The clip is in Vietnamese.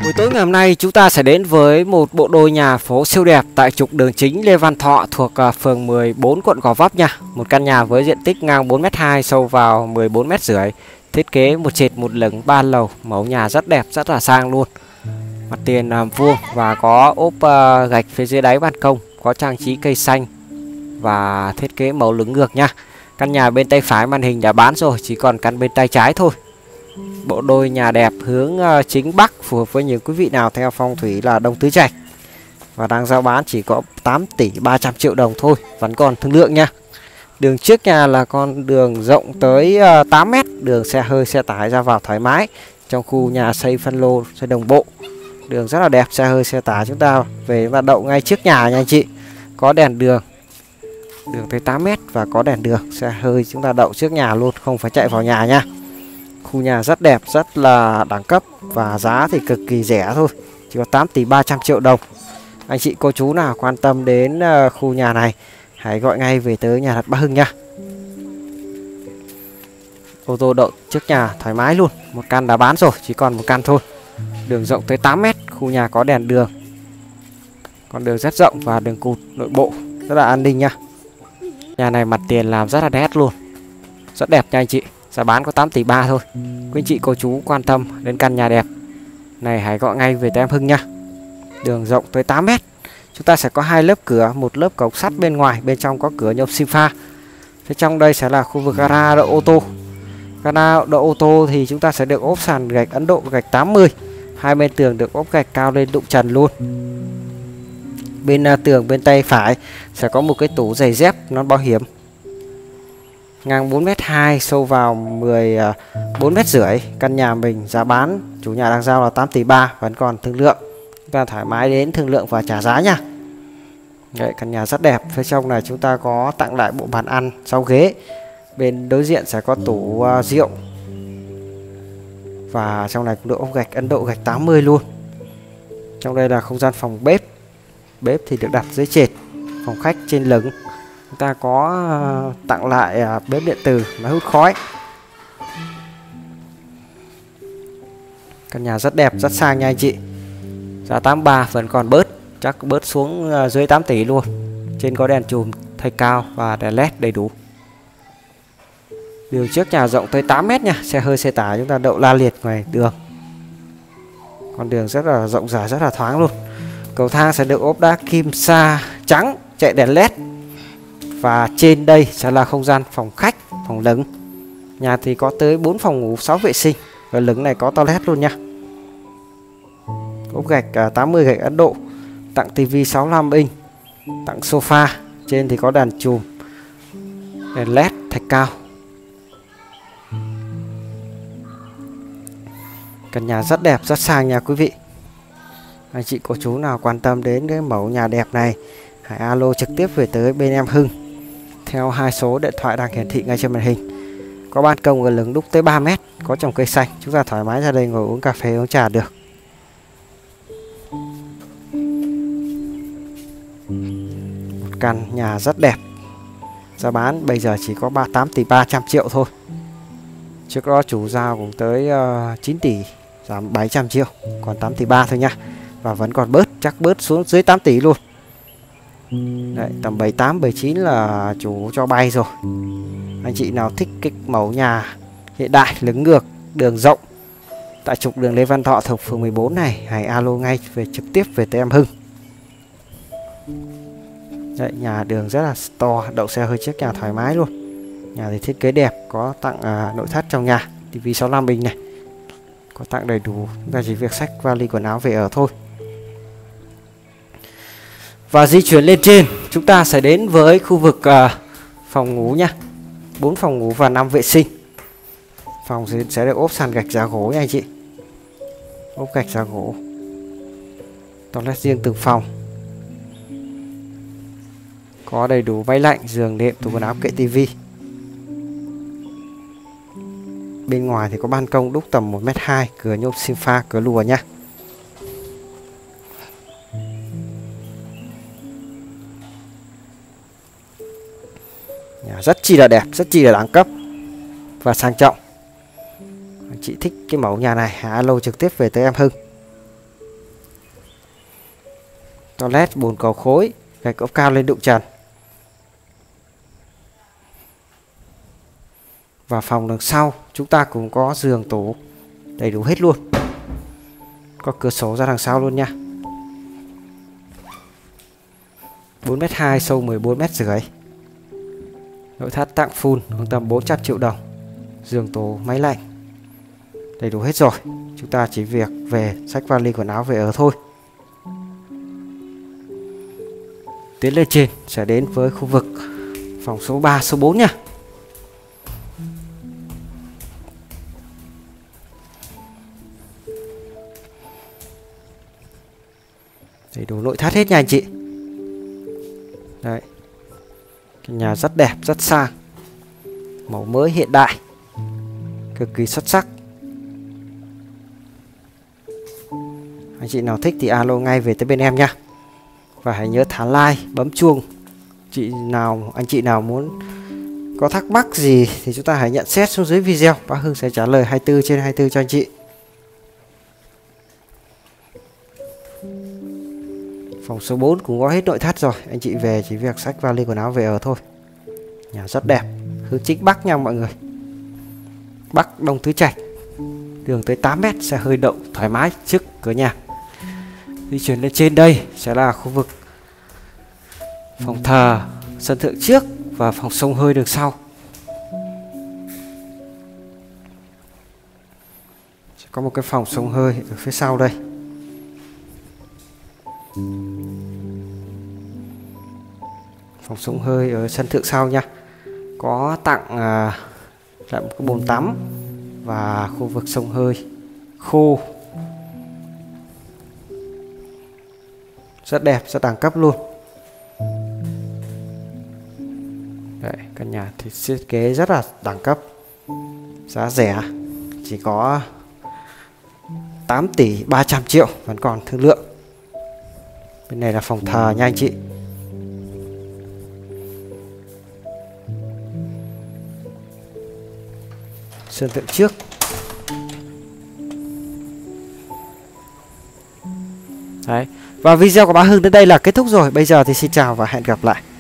Buổi tối ngày hôm nay chúng ta sẽ đến với một bộ đôi nhà phố siêu đẹp tại trục đường chính Lê Văn Thọ thuộc phường 14 quận Gò Vấp nha. Một căn nhà với diện tích ngang 4m2, sâu vào 14m rưỡi. Thiết kế một trệt một lửng 3 lầu, mẫu nhà rất đẹp, rất là sang luôn. Mặt tiền làm vuông và có ốp gạch phía dưới đáy ban công, có trang trí cây xanh và thiết kế màu lửng ngược nha. Căn nhà bên tay phải màn hình đã bán rồi, chỉ còn căn bên tay trái thôi. Bộ đôi nhà đẹp hướng chính bắc, phù hợp với những quý vị nào theo phong thủy là Đông Tứ Trạch. Và đang giao bán chỉ có 8 tỷ 300 triệu đồng thôi, vẫn còn thương lượng nha. Đường trước nhà là con đường rộng tới 8 m, đường xe hơi xe tải ra vào thoải mái. Trong khu nhà xây phân lô, xây đồng bộ. Đường rất là đẹp, xe hơi xe tải chúng ta về và đậu ngay trước nhà nha anh chị. Có đèn đường, đường tới 8 m và có đèn đường, xe hơi chúng ta đậu trước nhà luôn, không phải chạy vào nhà nha. Khu nhà rất đẹp, rất là đẳng cấp và giá thì cực kỳ rẻ thôi, chỉ có 8 tỷ 300 triệu đồng. Anh chị cô chú nào quan tâm đến khu nhà này hãy gọi ngay về tới nhà đặt Bá Hưng nha. Ô tô đậu trước nhà thoải mái luôn. Một căn đã bán rồi, chỉ còn một căn thôi. Đường rộng tới 8 m, khu nhà có đèn đường, con đường rất rộng và đường cụt nội bộ rất là an ninh nha. Nhà này mặt tiền làm rất là nét luôn, rất đẹp nha anh chị. Giá bán có 8 tỷ 3 thôi. Quý anh chị cô chú quan tâm đến căn nhà đẹp này hãy gọi ngay về tới em Hưng nha. Đường rộng tới 8 m. Chúng ta sẽ có hai lớp cửa, một lớp cổng sắt bên ngoài, bên trong có cửa nhôm sim pha. Phía trong đây sẽ là khu vực gara đậu ô tô. Gara đậu ô tô thì chúng ta sẽ được ốp sàn gạch Ấn Độ gạch 80. Hai bên tường được ốp gạch cao lên đụng trần luôn. Bên tường bên tay phải sẽ có một cái tủ giày dép nón bảo hiểm. Ngang 4m2, sâu vào 14m rưỡi. Căn nhà mình giá bán chủ nhà đang giao là 8 tỷ 3, vẫn còn thương lượng. Chúng ta thoải mái đến thương lượng và trả giá nha. Đấy, căn nhà rất đẹp. Phía trong này chúng ta có tặng lại bộ bàn ăn 6 ghế. Bên đối diện sẽ có tủ rượu. Và trong này cũng được ốp gạch Ấn Độ gạch 80 luôn. Trong đây là không gian phòng bếp. Bếp thì được đặt dưới trệt, phòng khách trên lửng. Chúng ta có tặng lại bếp điện tử máy hút khói. Căn nhà rất đẹp, rất sang nha anh chị. Giá 83 vẫn còn bớt, chắc bớt xuống dưới 8 tỷ luôn. Trên có đèn chùm thay cao và đèn led đầy đủ. Đường trước nhà rộng tới 8 m nha, xe hơi xe tải chúng ta đậu la liệt ngoài đường. Con đường rất là rộng rãi, rất là thoáng luôn. Cầu thang sẽ được ốp đá kim sa trắng, chạy đèn led. Và trên đây sẽ là không gian phòng khách, phòng lửng. Nhà thì có tới 4 phòng ngủ, 6 vệ sinh. Và lửng này có toilet luôn nha. Ốp gạch 80 gạch Ấn Độ. Tặng tivi 65 inch. Tặng sofa. Trên thì có đèn chùm, đèn led thạch cao. Căn nhà rất đẹp, rất sang nha quý vị. Anh chị cô chú nào quan tâm đến cái mẫu nhà đẹp này hãy alo trực tiếp về tới bên em Hưng theo hai số điện thoại đang hiển thị ngay trên màn hình. Có ban công ở lửng đúc tới 3 m, có trồng cây xanh, chúng ta thoải mái ra đây ngồi uống cà phê uống trà được. Một căn nhà rất đẹp. Giá bán bây giờ chỉ có 8 tỷ 300 triệu thôi. Trước đó chủ giao cũng tới 9 tỷ, giảm 700 triệu, còn 8 tỷ 3 thôi nha. Và vẫn còn bớt, chắc bớt xuống dưới 8 tỷ luôn. Đấy, tầm 78, 79 là chủ cho bay rồi. Anh chị nào thích cái mẫu nhà hiện đại, lửng ngược, đường rộng tại trục đường Lê Văn Thọ thuộc phường 14 này hãy alo ngay về trực tiếp về tới em Hưng. Đấy, nhà đường rất là to, đậu xe hơi trước nhà thoải mái luôn. Nhà thì thiết kế đẹp, có tặng nội thất trong nhà, tivi 65 inch này. Có tặng đầy đủ, chúng ta chỉ việc xách vali quần áo về ở thôi. Và di chuyển lên trên, chúng ta sẽ đến với khu vực phòng ngủ nha. 4 phòng ngủ và 5 vệ sinh. Phòng sẽ được ốp sàn gạch giá gỗ nha anh chị. Ốp gạch giá gỗ. Toilet riêng từng phòng. Có đầy đủ máy lạnh, giường đệm, tủ quần áo, kệ tivi. Bên ngoài thì có ban công đúc tầm 1m2, cửa nhôm sim pha, cửa lùa nha. Nhà rất chi là đẹp, rất chi là đẳng cấp và sang trọng. Anh chị thích cái mẫu nhà này hãy alo trực tiếp về tới em Hưng. Toilet, bồn cầu khối, gạch ốp cao lên đụng trần. Và phòng đằng sau chúng ta cũng có giường tủ đầy đủ hết luôn. Có cửa sổ ra đằng sau luôn nha. 4m2 sâu 14m rưỡi. Nội thất tặng full khoảng tầm 400 triệu đồng. Giường tủ, máy lạnh đầy đủ hết rồi. Chúng ta chỉ việc về xách vali quần áo về ở thôi. Tiến lên trên sẽ đến với khu vực phòng số 3, số 4 nha. Đầy đủ nội thất hết nha anh chị. Đấy. Cái nhà rất đẹp, rất sang. Màu mới hiện đại. Cực kỳ xuất sắc. Anh chị nào thích thì alo ngay về tới bên em nha. Và hãy nhớ thả like, bấm chuông. Anh chị nào muốn có thắc mắc gì thì chúng ta hãy nhận xét xuống dưới video. Bác Hưng sẽ trả lời 24/24 cho anh chị. Phòng số 4 cũng có hết nội thất rồi. Anh chị về chỉ việc xách vali quần áo về ở thôi. Nhà rất đẹp. Hướng chính Bắc nha mọi người. Bắc Đông Tứ Trạch. Đường tới 8m, xe hơi đậu thoải mái trước cửa nhà. Di chuyển lên trên đây sẽ là khu vực phòng thờ, sân thượng trước và phòng xông hơi đường sau. Sẽ có một cái phòng xông hơi ở phía sau đây. Phòng xông hơi ở sân thượng sau nha. Có tặng một cái bồn tắm và khu vực xông hơi khô. Rất đẹp, rất đẳng cấp luôn. Đấy, căn nhà thì thiết kế rất là đẳng cấp. Giá rẻ, chỉ có 8 tỷ 300 triệu, vẫn còn thương lượng. Bên này là phòng thờ nha anh chị. Sân thượng trước. Đấy. Và video của bác Hưng đến đây là kết thúc rồi. Bây giờ thì xin chào và hẹn gặp lại.